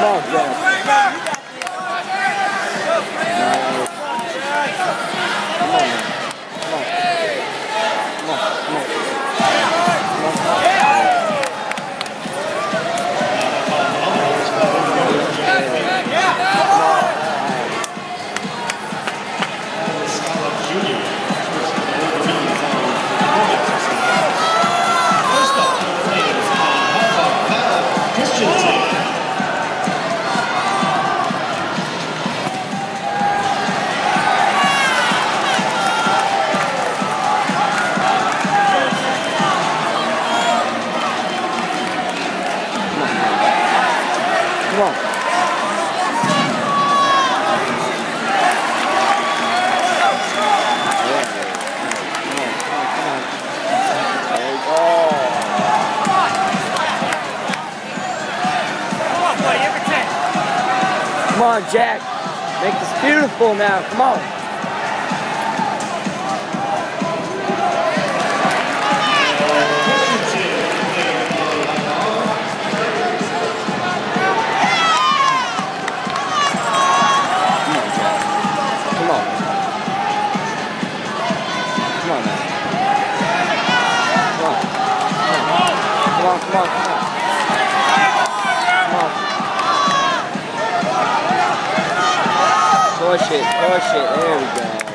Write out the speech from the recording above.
Come on, Jack. Come on. Come on, Jack. Make this beautiful now. Come on. Come on, now. Come on. Come on. Come on. Push it. There we go.